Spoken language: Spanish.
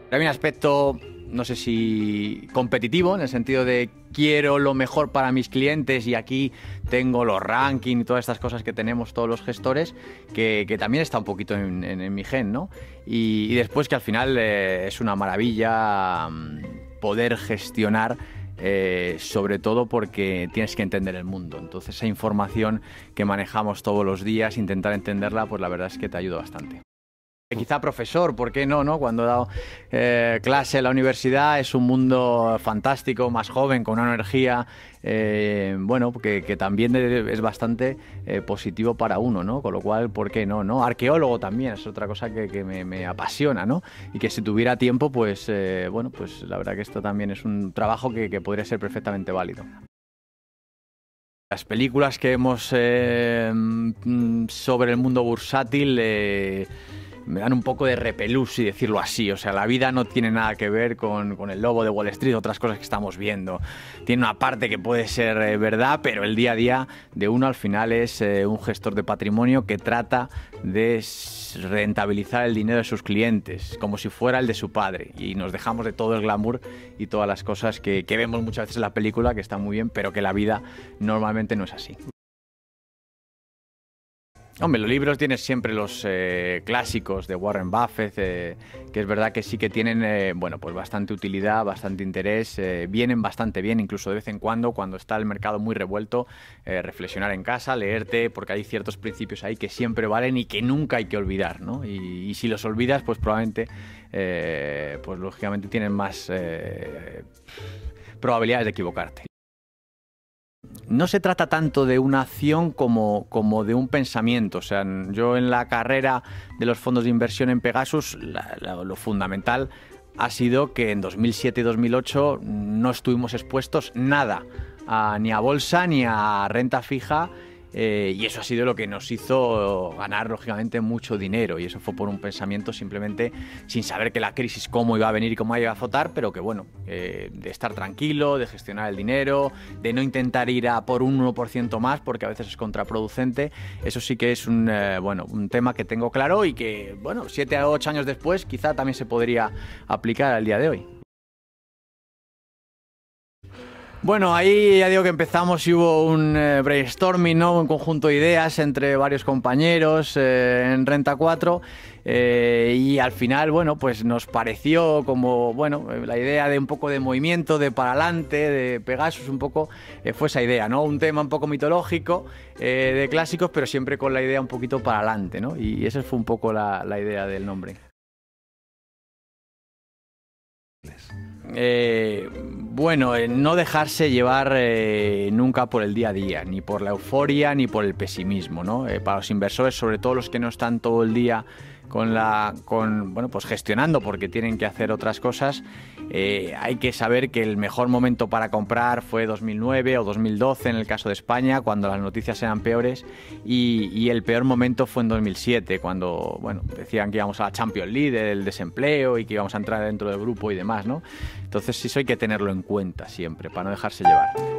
Hay un aspecto, no sé si competitivo, en el sentido de quiero lo mejor para mis clientes y aquí tengo los rankings y todas estas cosas que tenemos todos los gestores, que también está un poquito en mi gen, ¿no? Y después que al final es una maravilla poder gestionar, sobre todo porque tienes que entender el mundo. Entonces esa información que manejamos todos los días, intentar entenderla, pues la verdad es que te ayuda bastante. Quizá profesor, ¿por qué no? ¿No? Cuando he dado clase en la universidad es un mundo fantástico, más joven, con una energía, bueno, que también es bastante positivo para uno, ¿no? Con lo cual, ¿por qué no? ¿No? Arqueólogo también es otra cosa que me apasiona, ¿no? Y que si tuviera tiempo, pues, bueno, pues la verdad que esto también es un trabajo que podría ser perfectamente válido. Las películas que hemos sobre el mundo bursátil me dan un poco de repelús, si decirlo así. O sea, la vida no tiene nada que ver con el lobo de Wall Street, otras cosas que estamos viendo. Tiene una parte que puede ser verdad, pero el día a día de uno al final es un gestor de patrimonio que trata de rentabilizar el dinero de sus clientes, como si fuera el de su padre. Y nos dejamos de todo el glamour y todas las cosas que vemos muchas veces en la película, que están muy bien, pero que la vida normalmente no es así. Hombre, los libros tienes siempre los clásicos de Warren Buffett, que es verdad que sí que tienen bueno, pues bastante utilidad, bastante interés, vienen bastante bien, incluso de vez en cuando está el mercado muy revuelto, reflexionar en casa, leerte, porque hay ciertos principios ahí que siempre valen y que nunca hay que olvidar, ¿no? Y si los olvidas, pues probablemente, pues lógicamente tienen más probabilidades de equivocarte. No se trata tanto de una acción como de un pensamiento. O sea, yo en la carrera de los fondos de inversión en Pegasus, lo fundamental ha sido que en 2007 y 2008 no estuvimos expuestos nada ni a bolsa ni a renta fija. Y eso ha sido lo que nos hizo ganar, lógicamente, mucho dinero. Y eso fue por un pensamiento simplemente sin saber que la crisis cómo iba a venir y cómo iba a azotar, pero que bueno, de estar tranquilo, de gestionar el dinero, de no intentar ir a por un 1% más, porque a veces es contraproducente. Eso sí que es bueno, un tema que tengo claro y que, bueno, 7 a 8 años después quizá también se podría aplicar al día de hoy. Bueno, ahí ya digo que empezamos y hubo un brainstorming, ¿no? Un conjunto de ideas entre varios compañeros en Renta 4 y al final, bueno, pues nos pareció como, bueno, la idea de un poco de movimiento, de para adelante, de Pegasus, un poco fue esa idea, ¿no? Un tema un poco mitológico, de clásicos, pero siempre con la idea un poquito para adelante, ¿no? Y esa fue un poco la idea del nombre. Bueno, no dejarse llevar nunca por el día a día, ni por la euforia ni por el pesimismo, ¿no? Para los inversores, sobre todo los que no están todo el día bueno, pues gestionando porque tienen que hacer otras cosas, hay que saber que el mejor momento para comprar fue 2009 o 2012 en el caso de España, cuando las noticias eran peores, y el peor momento fue en 2007, cuando, bueno, decían que íbamos a la Champions League del desempleo y que íbamos a entrar dentro del grupo y demás, ¿no? Entonces eso hay que tenerlo en cuenta siempre, para no dejarse llevar.